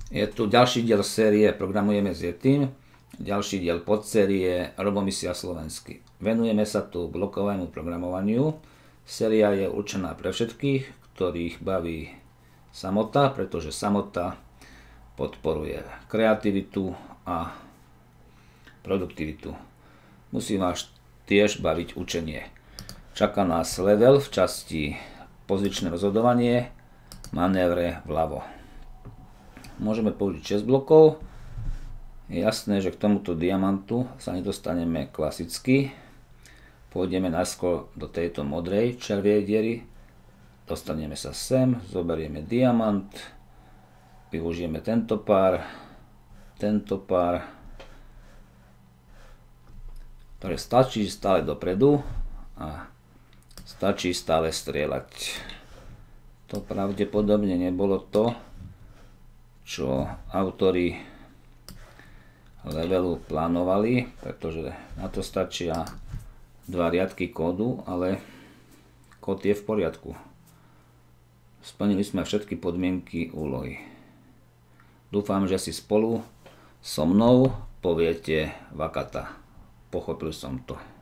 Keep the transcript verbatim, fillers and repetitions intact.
Je tu ďalší diel série Programujeme s Yetim, ďalší diel podsérie Robomisia slovensky. Venujeme sa tu blokovému programovaniu. Séria je určená pre všetkých, ktorých baví samota, pretože samota podporuje kreativitu a produktivitu. Musí vás tiež baviť učenie. Čaká nás level v časti pozičné rozhodovanie, manévre vľavo. Môžeme použiť šesť blokov. Je jasné, že k tomuto diamantu sa nedostaneme klasicky. Pôjdeme najskôr do tejto modrej červej diery. Dostaneme sa sem, zoberieme diamant, využijeme tento pár, tento pár, ktoré stačí stále dopredu a stačí stále strieľať. To pravdepodobne nebolo to, čo autori levelu plánovali, pretože na to stačia dva riadky kódu, ale kód je v poriadku. Splnili sme všetky podmienky úlohy. Dúfam, že si spolu so mnou poviete vakata. Pochopil som to.